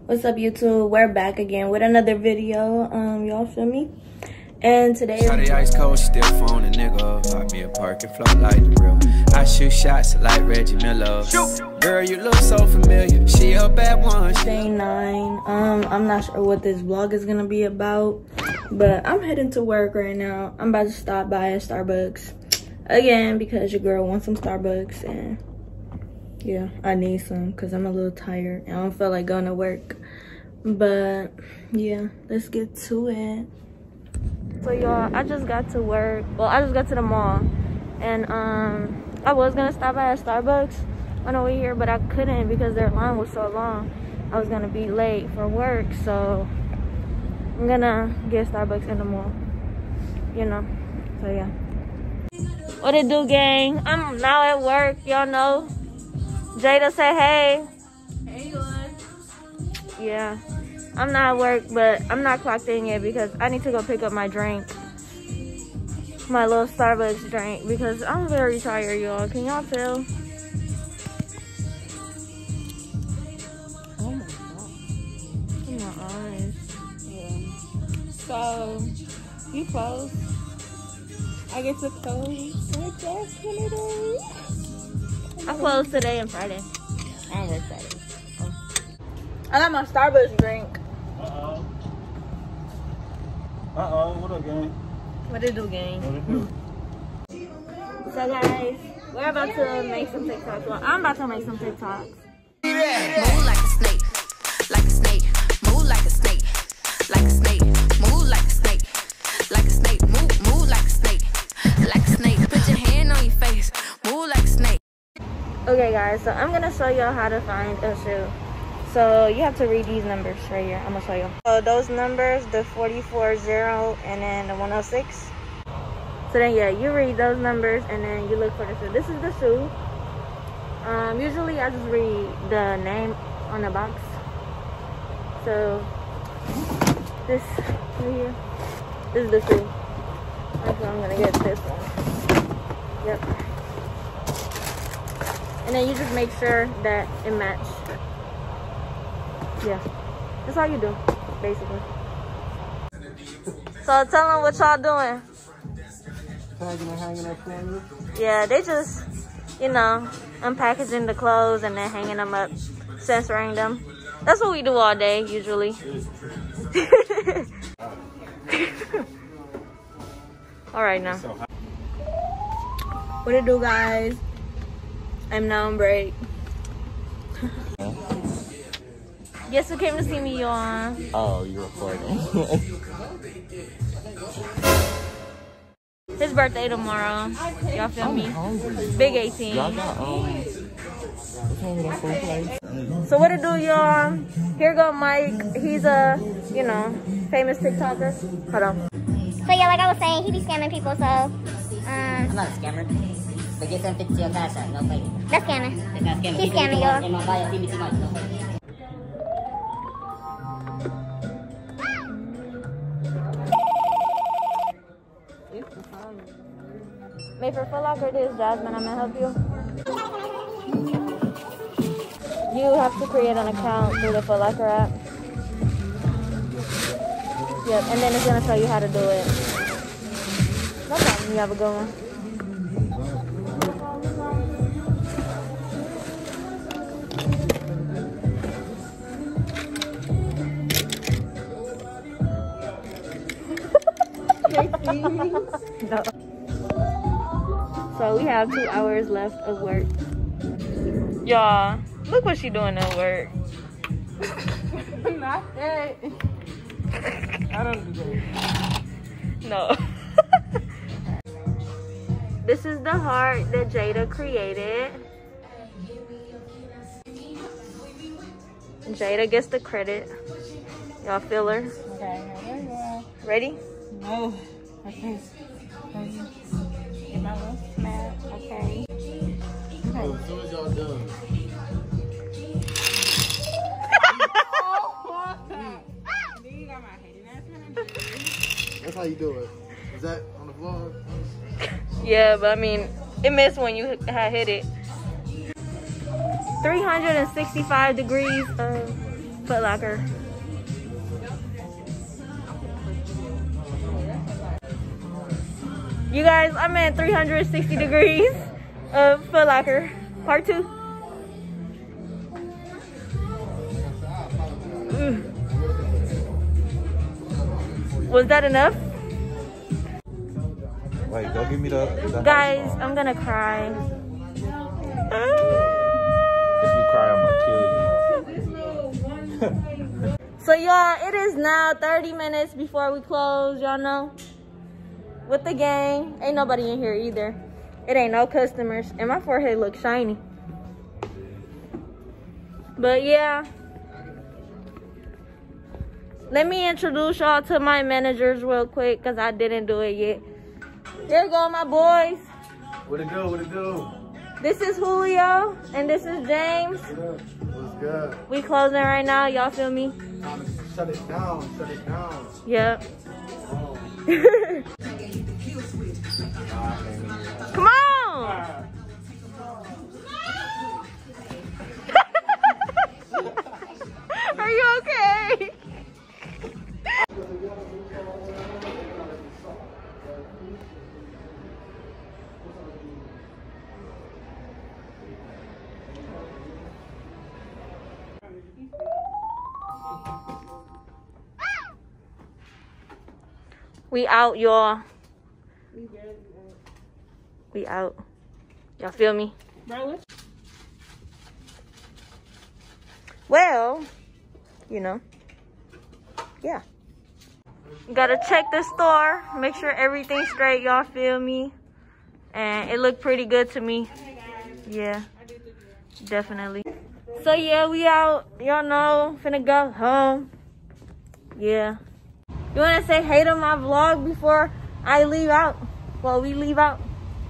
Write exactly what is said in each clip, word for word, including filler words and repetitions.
What's up, YouTube? We're back again with another video. Um, y'all feel me? And today, Shawty ice cold, still phone a nigga up. Hop me a park and float like the real. I shoot shots like Reggie Miller. Shoot. Girl, you look so familiar. She a bad one. day nine. Um, I'm not sure what this vlog is gonna be about, but I'm heading to work right now. I'm about to stop by at Starbucks again because your girl wants some Starbucks, and yeah, I need some because I'm a little tired and I don't feel like going to work. But yeah, let's get to it. So y'all, I just got to work. Well, I just got to the mall, and um, I was gonna stop by at Starbucks on the way here, but I couldn't because their line was so long. I was gonna be late for work, so I'm gonna get Starbucks in the mall. You know, so yeah. What it do, gang? I'm now at work. Y'all know. Jada, say hey. Hey, good. Yeah, I'm not at work, but I'm not clocked in yet because I need to go pick up my drink. My little Starbucks drink because I'm very tired, y'all. Can y'all tell? Oh my god. In my eyes. Yeah. So, you close. I get to close. Like that's holiday. I close today and Friday. I don't work Friday. Oh. I got my Starbucks drink. Uh-oh. Uh-oh, what up, gang? What it do, gang? What it do? So guys, we're about to make some TikToks. Well, I'm about to make some TikToks. Move like a snake, like a snake. Move like a snake, like a snake. Move like a snake, like a snake. Move, move like a snake, like a snake. Put your hand on your face. Move like a snake. Okay guys, so I'm gonna show y'all how to find a shoe. So you have to read these numbers right here. I'm gonna show you. So those numbers, the forty-four zero and then the one oh six. So then yeah, you read those numbers and then you look for the shoe. This is the shoe. Um, usually I just read the name on the box. So this right here, this is the shoe. So I'm gonna get this one. Yep. And then you just make sure that it matches. Yeah, that's all you do, basically. So tell them what y'all doing. Tagging and hanging up for you? Yeah, they just, you know, unpackaging the clothes and then hanging them up, censoring them. That's what we do all day, usually. All right now. What it do, guys? I'm now on break. Guess who came to see me, y'all? Oh, you're recording. His birthday tomorrow. Y'all feel me? Hungry. Big eighteen. Y'all got, um, what's wrong with that full place? So what to do, y'all? Here go Mike. He's a, you know, famous TikToker. Hold on. So yeah, like I was saying, he be scamming people, so um I'm not a scammer. But get them fifty to your cash out, no pay. that's scamming. It's not scamming. He's People scamming, in y'all. my bio, see me too much, no pay. Made for Foot Locker, this is Jasmine. I'm gonna help you. You have to create an account through the Foot Locker app. Yep, and then it's gonna show you how to do it. No problem. You have a good one. No. So we have two hours left of work. Y'all, look what she doing at work. Not that. I don't do that. No. This is the heart that Jada created. Jada gets the credit. Y'all feel her? Okay, here we go. Ready? No. Okay. Okay. Get my little smack. Okay. So as soon as y'all done. That's how you do it. Is that on the vlog? Yeah, but I mean, it missed when you had hit it. three hundred sixty-five degrees of Foot Locker. You guys, I'm at three hundred sixty degrees of Foot Locker. Part two. Mm. Was that enough? Wait, don't give me the... the Guys, I'm gonna cry. If you cry, I'm gonna kill you. So y'all, it is now thirty minutes before we close, y'all know. With the gang. Ain't nobody in here either. It ain't no customers. And my forehead looks shiny. But yeah. Let me introduce y'all to my managers real quick, because I didn't do it yet. Here go my boys. What it do? What it do? This is Julio, and this is James. What's good? We closing right now, y'all feel me? Time to shut it down. Shut it down. Yep. Oh. Come on! Are you okay? We out, y'all. We out. Y'all feel me? Well, you know, yeah. Gotta check the store, make sure everything's straight, y'all feel me? And it looked pretty good to me. Yeah, definitely. So yeah, we out, y'all know, finna go home. Yeah. You wanna say hey to my vlog before I leave out? Well, we leave out.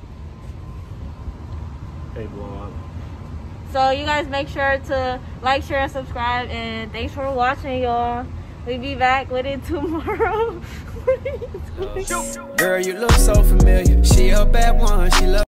Hey, vlog. So you guys make sure to like, share, and subscribe. And thanks for watching, y'all. We'll be back with it tomorrow. Girl, you look so familiar. She a bad one. She love